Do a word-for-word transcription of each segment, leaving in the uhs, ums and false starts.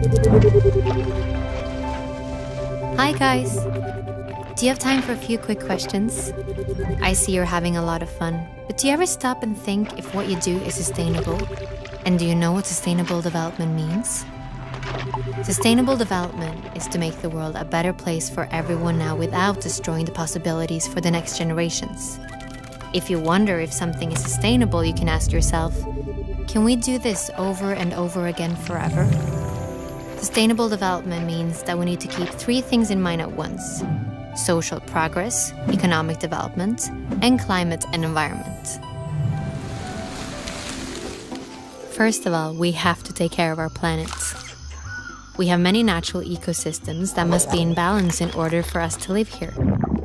Hi guys! Do you have time for a few quick questions? I see you're having a lot of fun, but do you ever stop and think if what you do is sustainable? And do you know what sustainable development means? Sustainable development is to make the world a better place for everyone now without destroying the possibilities for the next generations. If you wonder if something is sustainable, you can ask yourself, can we do this over and over again forever? Sustainable development means that we need to keep three things in mind at once: social progress, economic development, and climate and environment. First of all, we have to take care of our planet. We have many natural ecosystems that must be in balance in order for us to live here.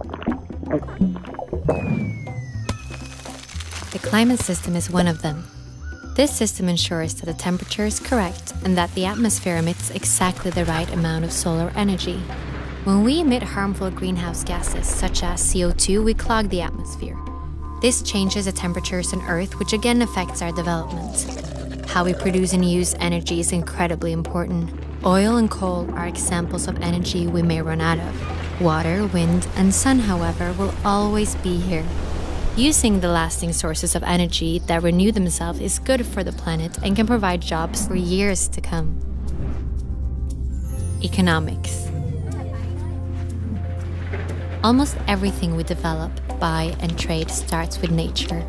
The climate system is one of them. This system ensures that the temperature is correct and that the atmosphere emits exactly the right amount of solar energy. When we emit harmful greenhouse gases, such as C O two, we clog the atmosphere. This changes the temperatures on Earth, which again affects our development. How we produce and use energy is incredibly important. Oil and coal are examples of energy we may run out of. Water, wind, and sun, however, will always be here. Using the lasting sources of energy that renew themselves is good for the planet and can provide jobs for years to come. Economics. Almost everything we develop, buy, and trade starts with nature.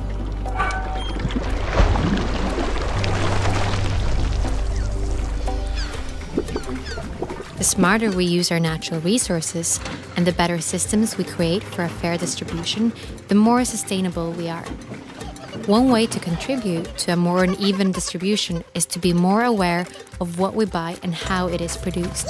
The smarter we use our natural resources and the better systems we create for a fair distribution, the more sustainable we are. One way to contribute to a more uneven distribution is to be more aware of what we buy and how it is produced.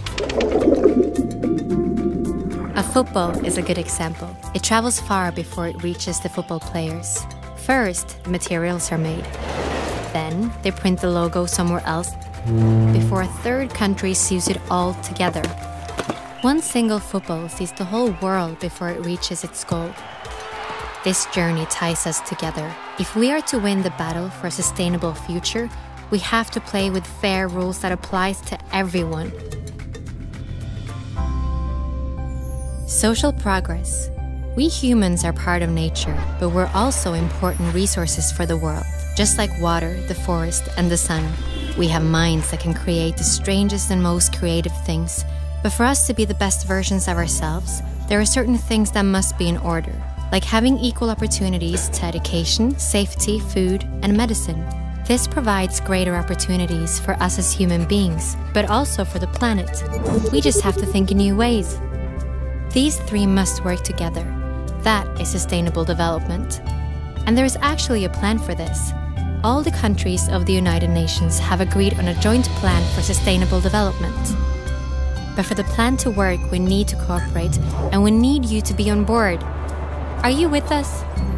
A football is a good example. It travels far before it reaches the football players. First, the materials are made. Then, they print the logo somewhere else before a third country sews it all together. One single football sees the whole world before it reaches its goal. This journey ties us together. If we are to win the battle for a sustainable future, we have to play with fair rules that applies to everyone. Social progress. We humans are part of nature, but we're also important resources for the world. Just like water, the forest, and the sun, we have minds that can create the strangest and most creative things. But for us to be the best versions of ourselves, there are certain things that must be in order, like having equal opportunities to education, safety, food, and medicine. This provides greater opportunities for us as human beings, but also for the planet. We just have to think in new ways. These three must work together. That is sustainable development. And there is actually a plan for this. All the countries of the United Nations have agreed on a joint plan for sustainable development. But for the plan to work, we need to cooperate, and we need you to be on board. Are you with us?